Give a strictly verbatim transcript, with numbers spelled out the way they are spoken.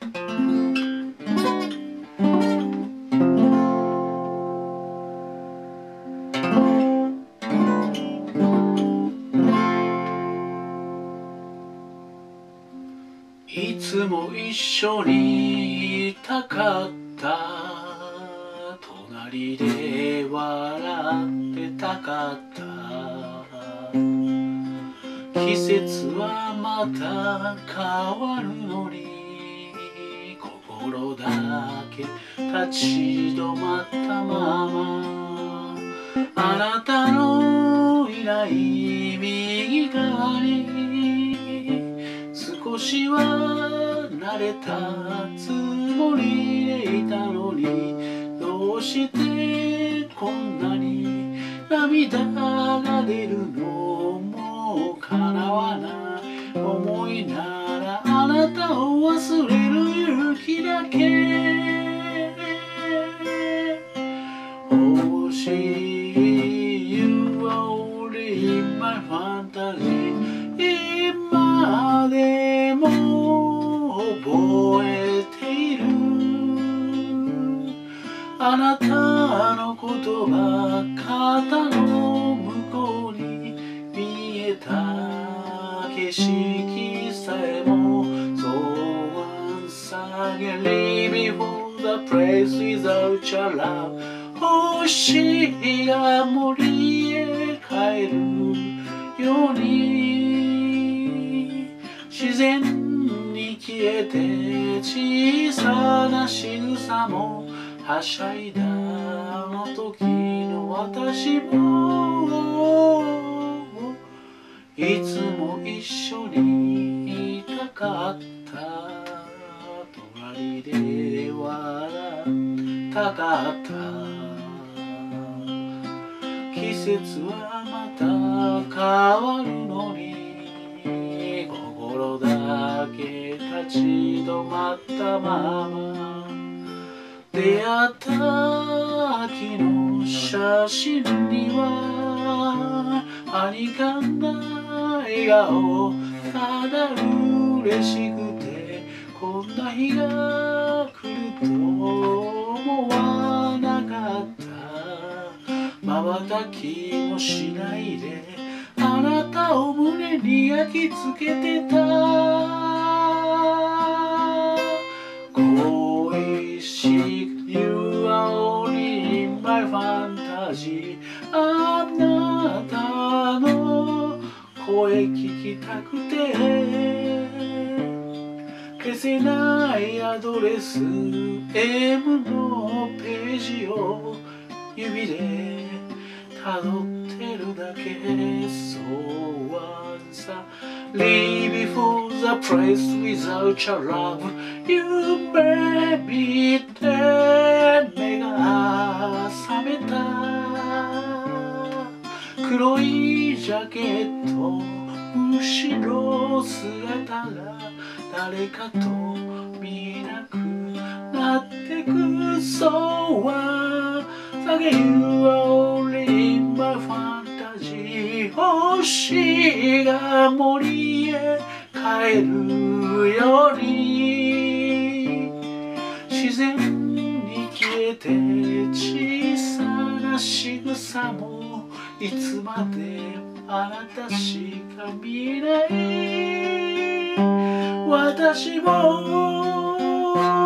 いつも一緒にいたかった、隣で笑ってたかった、季節はまた変わるのに心だけ立ち止まったまま、あなたのいない右側に少しは慣れたつもりでいたのに、どうしてこんなに涙が出るの、もう叶わない思いならあなたを忘れる勇気だけ欲しい。 You are only in my fantasy、 今でも覚えているあなたの言葉、肩の向こうに見えた景色さえも、 So once again leave for the place without your love、 星が森へ帰るように自然に消えて、小さな仕草もはしゃいだあの時の私も、いつも一緒にいたかった、隣で笑ったかった、季節はまた変わるのに心だけ立ち止まったまま、出会った秋の写真にははにかんだ笑顔、ただ嬉しくてこんな日が来ると思わなかった、瞬きもしないであなたを胸に焼き付けてた、恋しく You are only in my fantasy、 あなたの声聞きたくて消せないアドレス M のページを指でたどってるだけ、 So once I leave for the place without your love、 You made me って目が覚めた、黒いジャケット後ろ姿が誰かと見えなくなってく、 So once again You are only in my fantasy、 星が森へ帰るように自然に消えて、小さな仕草もいつまであなたしか見えない、私も